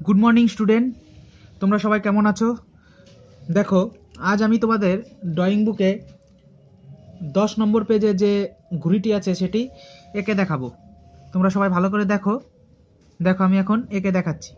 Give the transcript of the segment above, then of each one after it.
Good morning student, তোমরা সবাই কেমন আছো? দেখো, আজ আমি তোমাদের ড্রয়িং বুকে 10 নম্বর পেজে যে ঘুড়িটি আছে সেটি এঁকে দেখাবো। তোমরা সবাই ভালো করে দেখো। দেখো, আমি এখন এঁকে দেখাচ্ছি।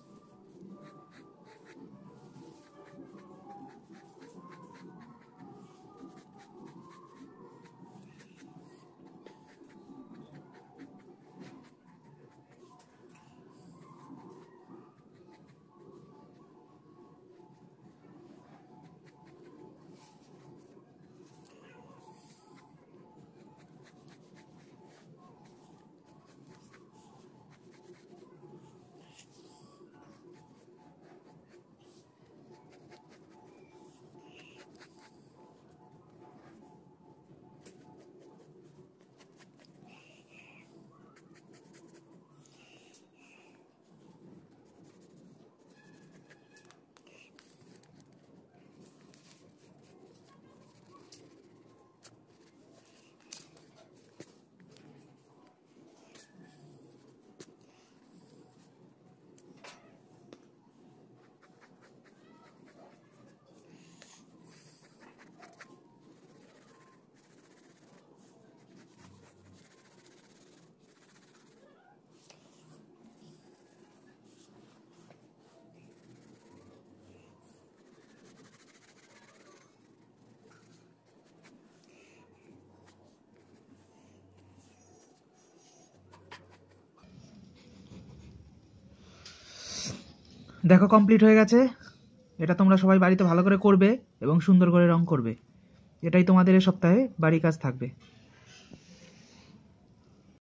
দেখো, কমপ্লিট হয়ে গেছে। এটা তোমরা সবাই বাড়িতে ভালো করে করবে এবং সুন্দর করে রং করবে। এটাই তোমাদের এ সপ্তাহে বাড়ি কাজ থাকবে।